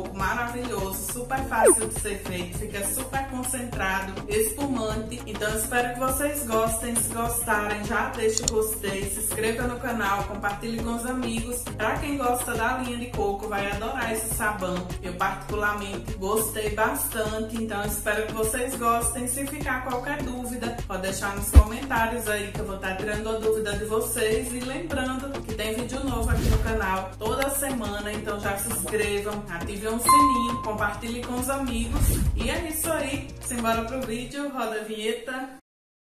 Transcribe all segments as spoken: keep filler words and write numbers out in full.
coco maravilhoso, super fácil de ser feito, fica super concentrado, espumante. Então espero que vocês gostem. Se gostarem, já deixe o gostei, se inscreva no canal, compartilhe com os amigos. Pra quem gosta da linha de coco, vai adorar esse sabão. Eu particularmente gostei bastante, então espero que vocês gostem. Se ficar qualquer dúvida, pode deixar nos comentários aí que eu vou estar tirando a dúvida de vocês. E lembrando que tem vídeo novo aqui no canal toda semana, então já se inscrevam, ativem o sininho, compartilhem com os amigos. E é isso aí, simbora pro vídeo, roda a vinheta.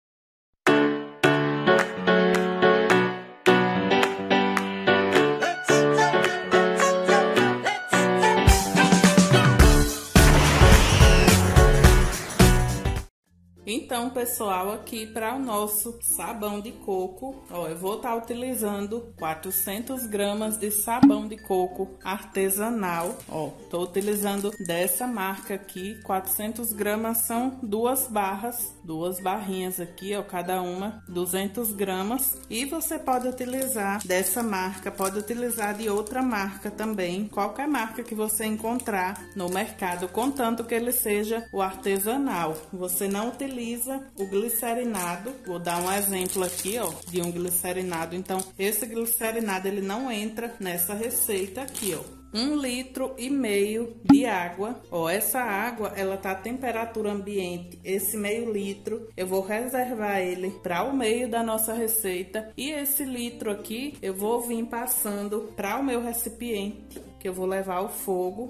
Então, pessoal, aqui para o nosso sabão de coco, ó, eu vou estar utilizando quatrocentas gramas de sabão de coco artesanal, ó, tô utilizando dessa marca aqui, quatrocentas gramas são duas barras, duas barrinhas aqui, ó, cada uma duzentas gramas, e você pode utilizar dessa marca, pode utilizar de outra marca também, qualquer marca que você encontrar no mercado, contanto que ele seja o artesanal. Você não utiliza o glicerinado. Vou dar um exemplo aqui, ó, de um glicerinado. Então, esse glicerinado ele não entra nessa receita aqui, ó. Um litro e meio de água, ó, essa água ela tá a temperatura ambiente, esse meio litro eu vou reservar ele para o meio da nossa receita, e esse litro aqui eu vou vir passando para o meu recipiente que eu vou levar ao fogo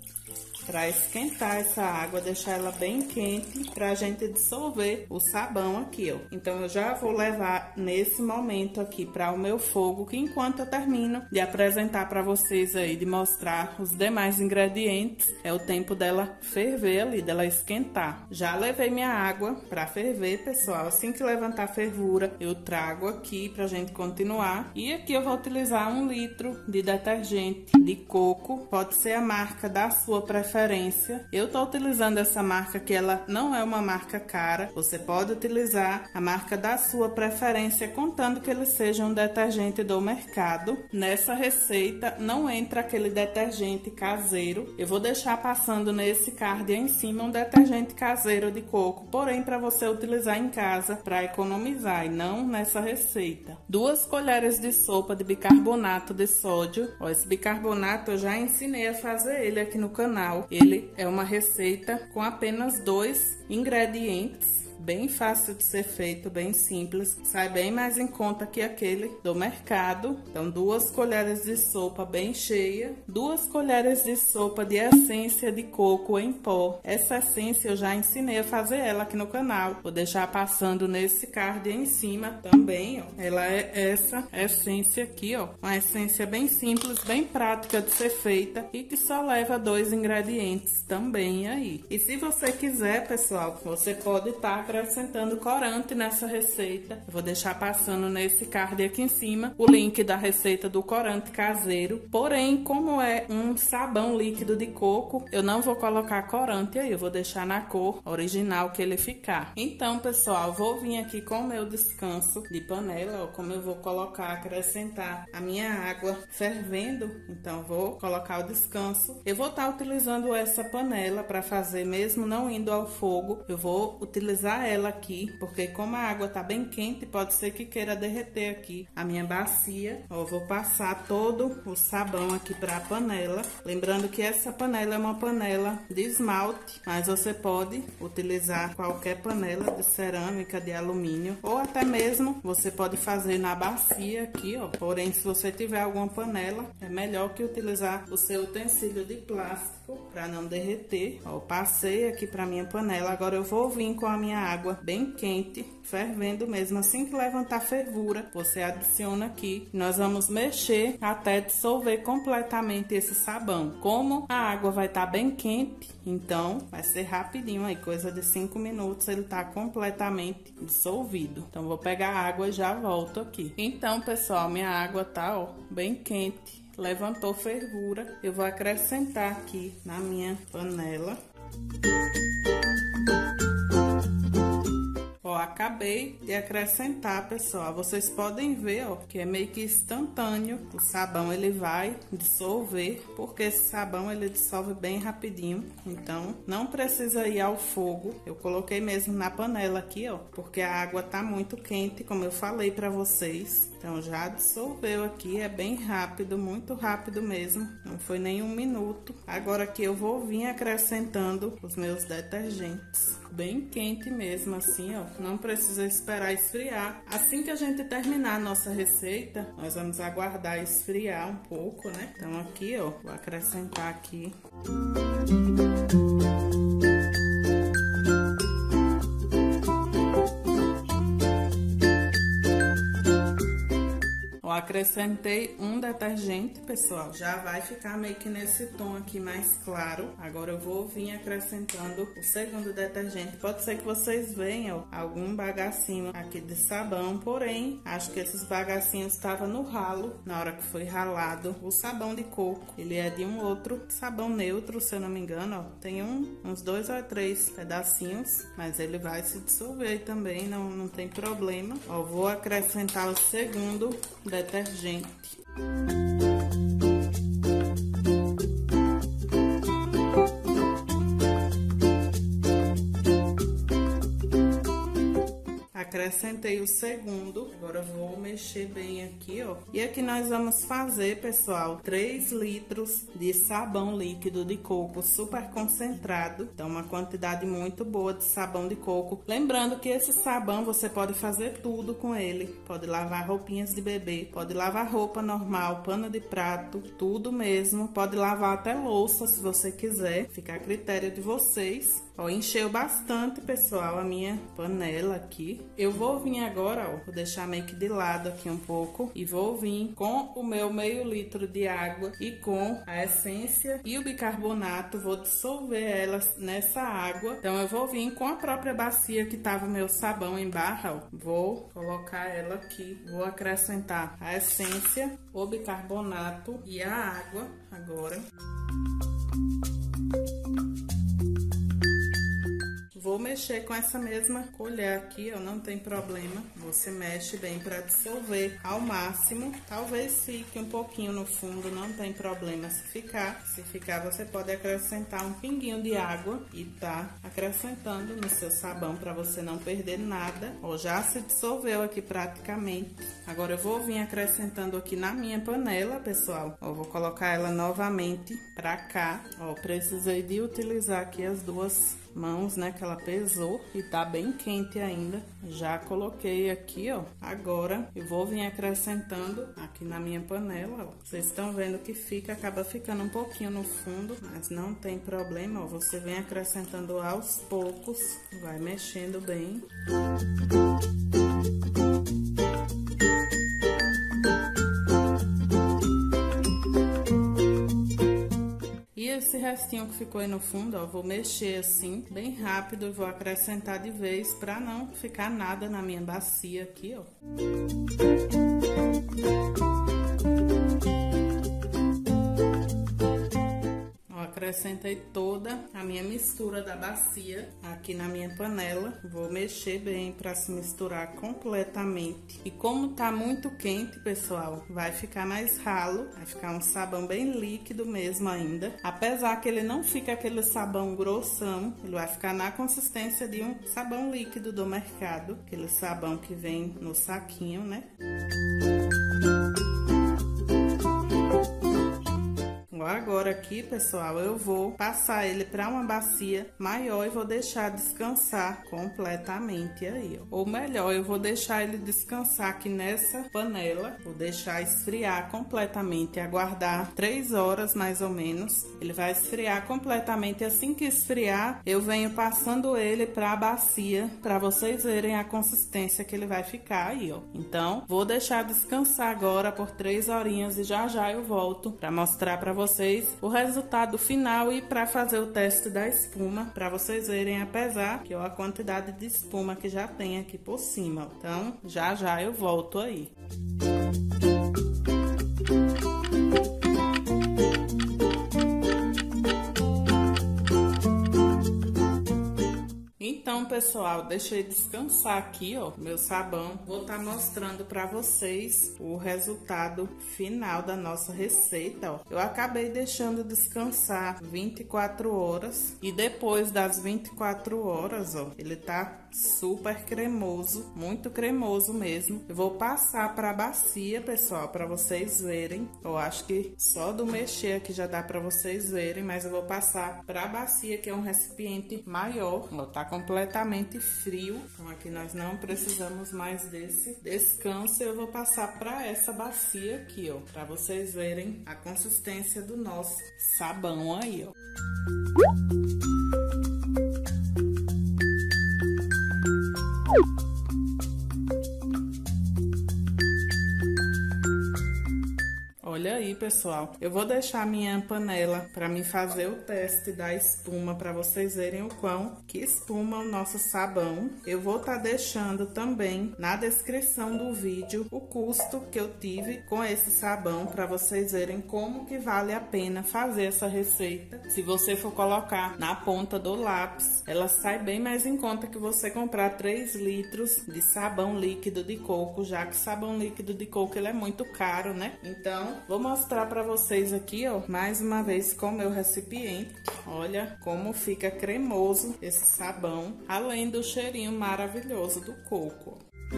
para esquentar essa água, deixar ela bem quente para a gente dissolver o sabão aqui, ó. Então eu já vou levar nesse momento aqui para o meu fogo, que enquanto eu termino de apresentar para vocês aí, de mostrar os demais ingredientes, é o tempo dela ferver ali, dela esquentar. Já levei minha água para ferver, pessoal. Assim que levantar a fervura, eu trago aqui pra gente continuar. E aqui eu vou utilizar um litro de detergente de coco, pode ser a marca da sua preferência. Eu tô utilizando essa marca que ela não é uma marca cara. Você pode utilizar a marca da sua preferência, contando que ele seja um detergente do mercado. Nessa receita não entra aquele detergente caseiro. Eu vou deixar passando nesse card em cima um detergente caseiro de coco, porém para você utilizar em casa para economizar e não nessa receita. Duas colheres de sopa de bicarbonato de sódio. Ó, esse bicarbonato eu já ensinei a fazer ele aqui no canal. Ele é uma receita com apenas dois ingredientes, bem fácil de ser feito, bem simples, sai bem mais em conta que aquele do mercado. Então, duas colheres de sopa bem cheia, duas colheres de sopa de essência de coco em pó. Essa essência eu já ensinei a fazer ela aqui no canal, vou deixar passando nesse card em cima também, ó. Ela é essa essência aqui, ó, uma essência bem simples, bem prática de ser feita e que só leva dois ingredientes também aí. E se você quiser, pessoal, você pode estar acrescentando corante nessa receita. Eu vou deixar passando nesse card aqui em cima o link da receita do corante caseiro. Porém, como é um sabão líquido de coco, eu não vou colocar corante aí, eu vou deixar na cor original que ele ficar. Então, pessoal, vou vir aqui com o meu descanso de panela, ó, como eu vou colocar, acrescentar a minha água fervendo. Então, vou colocar o descanso. Eu vou estar utilizando essa panela para fazer, mesmo não indo ao fogo, eu vou utilizar ela aqui, porque como a água tá bem quente, pode ser que queira derreter aqui a minha bacia. Ó, vou passar todo o sabão aqui para a panela. Lembrando que essa panela é uma panela de esmalte, mas você pode utilizar qualquer panela de cerâmica, de alumínio, ou até mesmo você pode fazer na bacia aqui, ó. Porém, se você tiver alguma panela, é melhor que utilizar o seu utensílio de plástico para não derreter. Ó, passei aqui para minha panela. Agora eu vou vir com a minha água bem quente, fervendo mesmo. Assim que levantar a fervura, você adiciona aqui. Nós vamos mexer até dissolver completamente esse sabão. Como a água vai estar bem quente, então vai ser rapidinho aí, coisa de cinco minutos ele tá completamente dissolvido. Então vou pegar a água e já volto aqui. Então, pessoal, minha água tá, ó, bem quente, levantou fervura. Eu vou acrescentar aqui na minha panela. Ó, Ó, acabei de acrescentar, pessoal. Vocês podem ver, ó, que é meio que instantâneo. O sabão ele vai dissolver, porque esse sabão ele dissolve bem rapidinho. Então, não precisa ir ao fogo. Eu coloquei mesmo na panela aqui, ó, porque a água tá muito quente, como eu falei pra vocês. Então, já dissolveu aqui, é bem rápido, muito rápido mesmo. Não foi nem um minuto. Agora aqui eu vou vir acrescentando os meus detergentes. Bem quente mesmo, assim, ó. Não precisa esperar esfriar. Assim que a gente terminar a nossa receita, nós vamos aguardar esfriar um pouco, né? Então aqui, ó, vou acrescentar aqui. Acrescentei um detergente, pessoal, já vai ficar meio que nesse tom aqui mais claro. Agora eu vou vir acrescentando o segundo detergente. Pode ser que vocês venham algum bagacinho aqui de sabão, porém, acho que esses bagacinhos estavam no ralo, na hora que foi ralado o sabão de coco. Ele é de um outro sabão neutro, se eu não me engano, ó. Tem um, uns dois ou três pedacinhos, mas ele vai se dissolver também, não, não tem problema. Ó, vou acrescentar o segundo detergente. Detergente. Acrescentei o segundo, agora eu vou mexer bem aqui, ó. E aqui nós vamos fazer, pessoal, três litros de sabão líquido de coco super concentrado. Então, uma quantidade muito boa de sabão de coco. Lembrando que esse sabão você pode fazer tudo com ele. Pode lavar roupinhas de bebê, pode lavar roupa normal, pano de prato, tudo mesmo. Pode lavar até louça se você quiser, fica a critério de vocês. Ó, encheu bastante, pessoal, a minha panela aqui. Eu vou vir agora, ó, vou deixar meio que de lado aqui um pouco e vou vir com o meu meio litro de água e com a essência e o bicarbonato, vou dissolver elas nessa água. Então eu vou vir com a própria bacia que tava o meu sabão em barra, ó. Vou colocar ela aqui, vou acrescentar a essência, o bicarbonato e a água agora. Vou mexer com essa mesma colher aqui, ó, não tem problema. Você mexe bem para dissolver ao máximo. Talvez fique um pouquinho no fundo, não tem problema se ficar. Se ficar, você pode acrescentar um pinguinho de água e tá acrescentando no seu sabão para você não perder nada. Ó, já se dissolveu aqui praticamente. Agora eu vou vir acrescentando aqui na minha panela, pessoal. Ó, vou colocar ela novamente para cá. Ó, precisei de utilizar aqui as duas mãos, né, que ela pesou e tá bem quente ainda. Já coloquei aqui, ó. Agora eu vou vir acrescentando aqui na minha panela, ó. Vocês estão vendo que fica, acaba ficando um pouquinho no fundo, mas não tem problema, ó. Você vem acrescentando aos poucos, vai mexendo bem. Esse restinho que ficou aí no fundo, ó, vou mexer assim, bem rápido, e vou acrescentar de vez pra não ficar nada na minha bacia aqui, ó. Acrescentei toda a minha mistura da bacia aqui na minha panela. Vou mexer bem para se misturar completamente. E como tá muito quente, pessoal, vai ficar mais ralo, vai ficar um sabão bem líquido mesmo ainda. Apesar que ele não fica aquele sabão grossão, ele vai ficar na consistência de um sabão líquido do mercado, aquele sabão que vem no saquinho, né? Agora aqui, pessoal, eu vou passar ele para uma bacia maior e vou deixar descansar completamente aí, ó. Ou melhor, eu vou deixar ele descansar aqui nessa panela, vou deixar esfriar completamente, aguardar três horas mais ou menos. Ele vai esfriar completamente. Assim que esfriar, eu venho passando ele para a bacia, para vocês verem a consistência que ele vai ficar aí, ó. Então, vou deixar descansar agora por três horinhas e já já eu volto para mostrar para vocês vocês o resultado final e para fazer o teste da espuma, para vocês verem, apesar que ó, a quantidade de espuma que já tem aqui por cima. Então, já já eu volto aí. Então, pessoal, deixei descansar aqui, ó, meu sabão. Vou estar mostrando para vocês o resultado final da nossa receita, ó. Eu acabei deixando descansar vinte e quatro horas e depois das vinte e quatro horas, ó, ele tá super cremoso, muito cremoso mesmo. Eu vou passar para a bacia, pessoal, para vocês verem. Eu acho que só do mexer aqui já dá para vocês verem, mas eu vou passar para a bacia, que é um recipiente maior. Ó, tá completamente frio, então aqui nós não precisamos mais desse descanso. Eu vou passar para essa bacia aqui, ó, para vocês verem a consistência do nosso sabão aí, ó. Olha aí, pessoal, eu vou deixar minha panela para mim fazer o teste da espuma para vocês verem o quão que espuma o nosso sabão. Eu vou estar tá deixando também na descrição do vídeo o custo que eu tive com esse sabão para vocês verem como que vale a pena fazer essa receita. Se você for colocar na ponta do lápis, ela sai bem mais em conta que você comprar três litros de sabão líquido de coco, já que sabão líquido de coco ele é muito caro, né? Então, vou mostrar para vocês aqui, ó, mais uma vez com o meu recipiente. Olha como fica cremoso esse sabão, além do cheirinho maravilhoso do coco.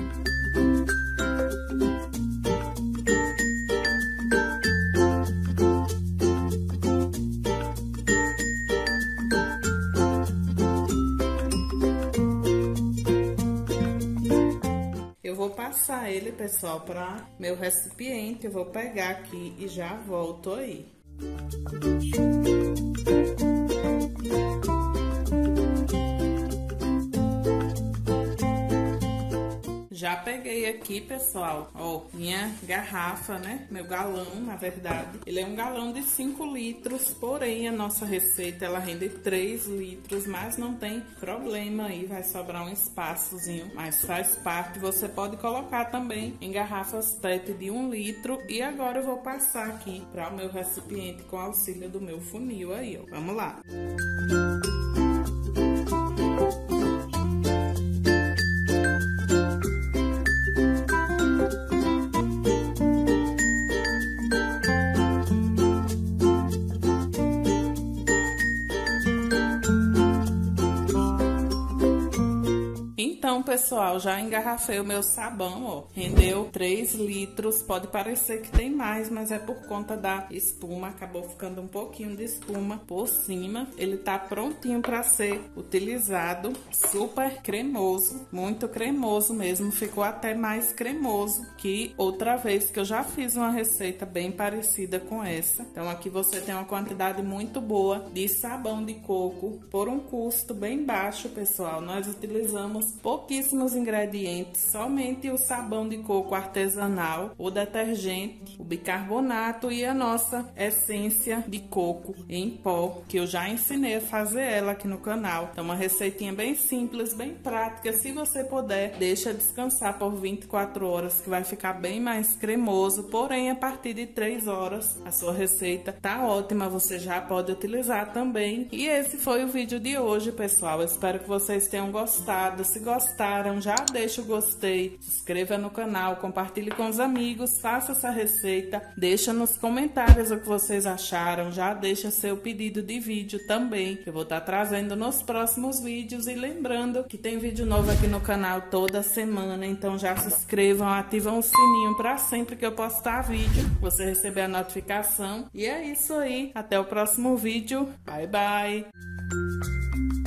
Passar ele, pessoal, para meu recipiente. Eu vou pegar aqui e já volto aí. Já peguei aqui, pessoal, ó, minha garrafa, né? Meu galão, na verdade. Ele é um galão de cinco litros, porém a nossa receita ela rende três litros, mas não tem problema aí, vai sobrar um espaçozinho, mas faz parte. Você pode colocar também em garrafas P E T de um litro. E agora eu vou passar aqui para o meu recipiente com auxílio do meu funil aí, ó. Vamos lá. Então, pessoal, já engarrafei o meu sabão, ó, rendeu três litros, pode parecer que tem mais, mas é por conta da espuma, acabou ficando um pouquinho de espuma por cima. Ele tá prontinho para ser utilizado, super cremoso, muito cremoso mesmo, ficou até mais cremoso que outra vez que eu já fiz uma receita bem parecida com essa. Então aqui você tem uma quantidade muito boa de sabão de coco por um custo bem baixo, pessoal. Nós utilizamos pouquíssimos ingredientes, somente o sabão de coco artesanal, o detergente, o bicarbonato e a nossa essência de coco em pó, que eu já ensinei a fazer ela aqui no canal. Então uma receitinha bem simples, bem prática. Se você puder, deixa descansar por vinte e quatro horas, que vai ficar bem mais cremoso, porém a partir de três horas a sua receita tá ótima, você já pode utilizar também. E esse foi o vídeo de hoje, pessoal. Eu espero que vocês tenham gostado. Se gostaram, já deixa o gostei, se inscreva no canal, compartilhe com os amigos, faça essa receita, deixa nos comentários o que vocês acharam, já deixa seu pedido de vídeo também, que eu vou estar trazendo nos próximos vídeos. E lembrando que tem vídeo novo aqui no canal toda semana, então já se inscrevam, ativam o sininho para sempre que eu postar vídeo, você receber a notificação. E é isso aí, até o próximo vídeo, bye bye!